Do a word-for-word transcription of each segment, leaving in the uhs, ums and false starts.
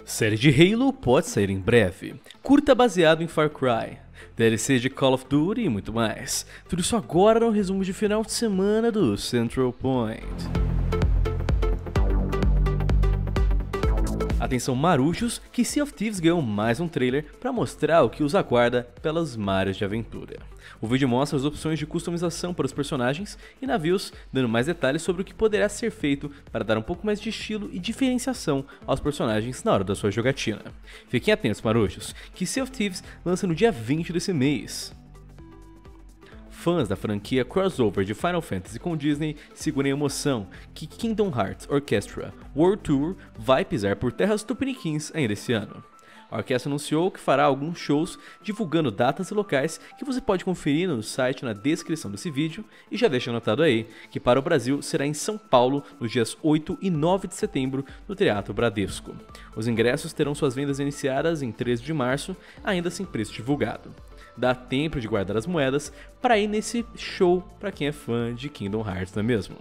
Série de Halo pode sair em breve. Curta baseado em Far Cry. D L C de Call of Duty e muito mais. Tudo isso agora no resumo de final de semana do Central Point. Atenção marujos, que Sea of Thieves ganhou mais um trailer para mostrar o que os aguarda pelas mares de aventura. O vídeo mostra as opções de customização para os personagens e navios, dando mais detalhes sobre o que poderá ser feito para dar um pouco mais de estilo e diferenciação aos personagens na hora da sua jogatina. Fiquem atentos marujos, que Sea of Thieves lança no dia vinte desse mês. Fãs da franquia crossover de Final Fantasy com Disney segurem a emoção que Kingdom Hearts Orchestra World Tour vai pisar por terras tupiniquins ainda esse ano. A orquestra anunciou que fará alguns shows divulgando datas e locais que você pode conferir no site na descrição desse vídeo, e já deixa anotado aí que para o Brasil será em São Paulo nos dias oito e nove de setembro no Teatro Bradesco. Os ingressos terão suas vendas iniciadas em treze de março, ainda sem preço divulgado. Dá tempo de guardar as moedas para ir nesse show para quem é fã de Kingdom Hearts, não é mesmo?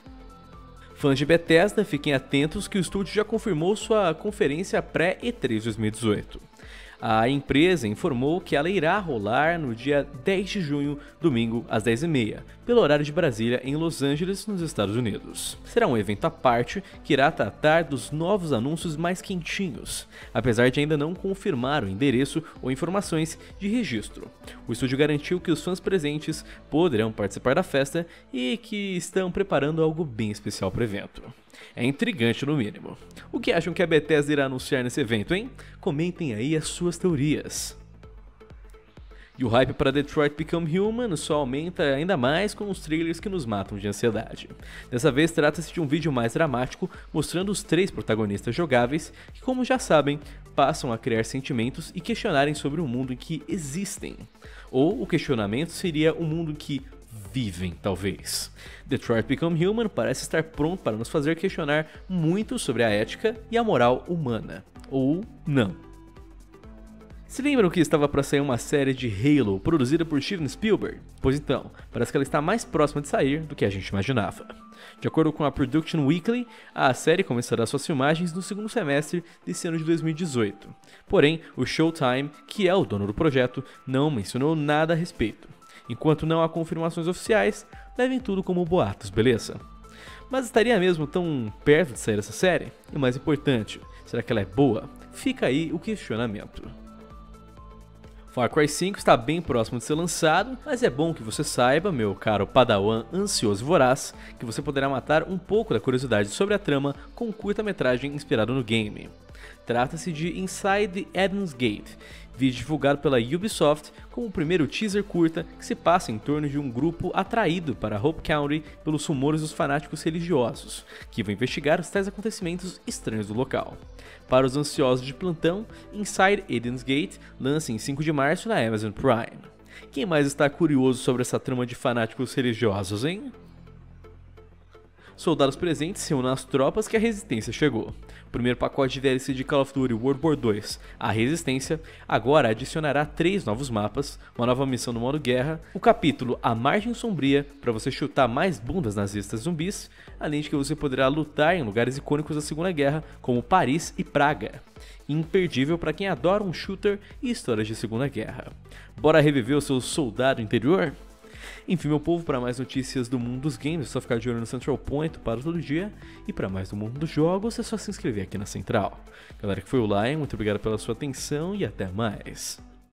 Fãs de Bethesda, fiquem atentos que o estúdio já confirmou sua conferência pré-E três dois mil e dezoito. A empresa informou que ela irá rolar no dia dez de junho, domingo, às dez e meia, pelo horário de Brasília, em Los Angeles, nos Estados Unidos. Será um evento à parte que irá tratar dos novos anúncios mais quentinhos, apesar de ainda não confirmar o endereço ou informações de registro. O estúdio garantiu que os fãs presentes poderão participar da festa e que estão preparando algo bem especial para o evento. É intrigante no mínimo. O que acham que a Bethesda irá anunciar nesse evento, hein? Comentem aí as suas teorias. E o hype para Detroit Become Human só aumenta ainda mais com os trailers que nos matam de ansiedade. Dessa vez trata-se de um vídeo mais dramático, mostrando os três protagonistas jogáveis que, como já sabem, passam a criar sentimentos e questionarem sobre o mundo em que existem. Ou o questionamento seria o mundo em que vivem, talvez. Detroit Become Human parece estar pronto para nos fazer questionar muito sobre a ética e a moral humana. Ou não. Se lembram que estava para sair uma série de Halo produzida por Steven Spielberg? Pois então, parece que ela está mais próxima de sair do que a gente imaginava. De acordo com a Production Weekly, a série começará suas filmagens no segundo semestre desse ano de dois mil e dezoito. Porém, o Showtime, que é o dono do projeto, não mencionou nada a respeito. Enquanto não há confirmações oficiais, levem tudo como boatos, beleza? Mas estaria mesmo tão perto de sair essa série? E mais importante, será que ela é boa? Fica aí o questionamento. Far Cry cinco está bem próximo de ser lançado, mas é bom que você saiba, meu caro padawan ansioso e voraz, que você poderá matar um pouco da curiosidade sobre a trama com um curta-metragem inspirado no game. Trata-se de Inside the Eden's Gate, vídeo divulgado pela Ubisoft como o primeiro teaser curta que se passa em torno de um grupo atraído para Hope Country pelos rumores dos fanáticos religiosos, que vão investigar os tais acontecimentos estranhos do local. Para os ansiosos de plantão, Inside Eden's Gate lança em cinco de março na Amazon Prime. Quem mais está curioso sobre essa trama de fanáticos religiosos, hein? Soldados presentes se unem às tropas que a Resistência chegou. O primeiro pacote de D L C de Call of Duty World War dois, a Resistência, agora adicionará três novos mapas, uma nova missão no modo guerra, o capítulo A Margem Sombria, para você chutar mais bundas nazistas zumbis, além de que você poderá lutar em lugares icônicos da Segunda Guerra, como Paris e Praga. Imperdível para quem adora um shooter e histórias de Segunda Guerra. Bora reviver o seu soldado interior? Enfim, meu povo, para mais notícias do mundo dos games é só ficar de olho no Central Point para todo dia, e para mais do mundo dos jogos é só se inscrever aqui na Central. Galera que foi o Lion, muito obrigado pela sua atenção e até mais.